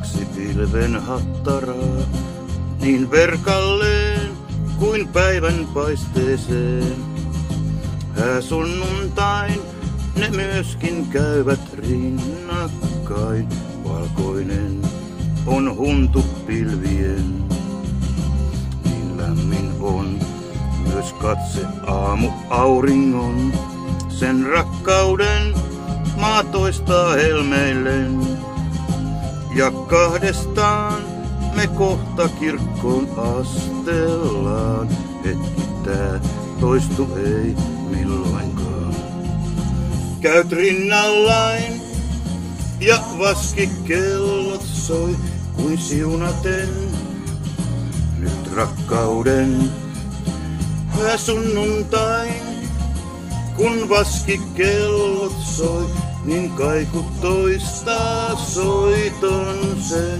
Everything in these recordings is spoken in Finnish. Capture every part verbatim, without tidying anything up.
kaksi pilven hattaraa, niin verkalleen kuin päivän paisteeseen. Hää sunnuntain ne myöskin käyvät rinnakkain, valkoinen on huntu pilvien. Niin lämmin on myös katse aamu auringon, sen rakkauden maa toistaa helmeillen. Ja kahdestaan me kohta kirkkoon astellaan, hetki tää toistu ei milloinkaan. Käyt rinnallain ja vaskikellot soi kuin siunaten nyt rakkauden. Hää sunnuntain, kun vaskikellot soi, niin kaiku toistaa soiton sen.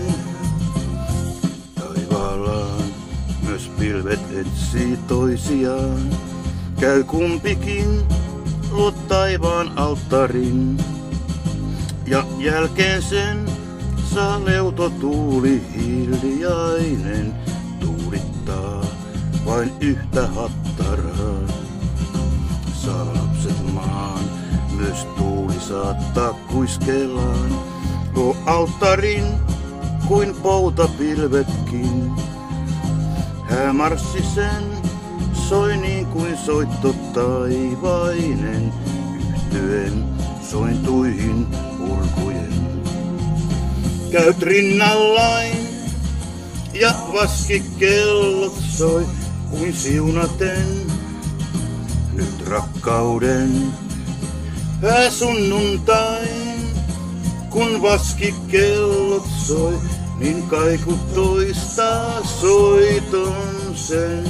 Taivaallaan myös pilvet etsii toisiaan, käy kumpikin luo taivaan alttarin. Ja jälkeen sen saa leuto tuuli hiljainen, tuulittaa vain yhtä hattaraa. Saa lapset maan, myös tuuli saattaa kuiskellaan, luo alttarin kuin poutapilvetkin. Hää marssi sen, soi niin kuin soitto taivainen, yhtyen sointuihin urkujen. Käyt rinnallain ja vaskikellot soi kuin siunaten nyt rakkauden. Hää sunnuntain, kun vaskikellot soi, niin kaiku toistaa soiton sen.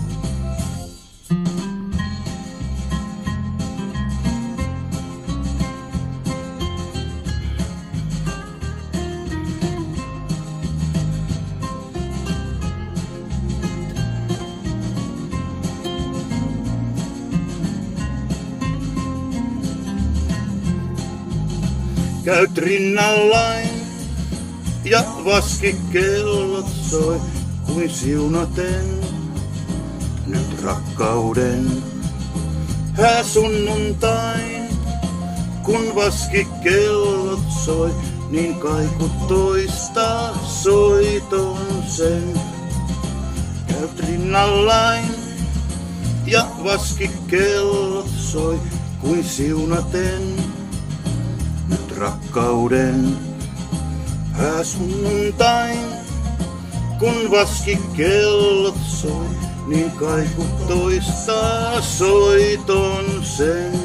Käyt rinnallain ja vaskikellot soi kuin siunaten nyt rakkauden. Hää sunnuntain, kun vaskikellot soi, niin kaiku toistaa soiton sen. Käyt rinnallain ja vaskikellot soi kuin siunaten nyt rakkauden. Hää sunnuntain, kun vaskikellot soi, niin kaiku toistaa soiton sen.